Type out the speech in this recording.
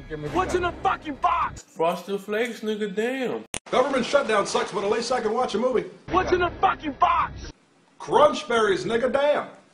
What's in the fucking box? Frosted Flakes, nigga, damn. Government shutdown sucks, but at least I can watch a movie. What's in the fucking box? Crunch berries, nigga, damn.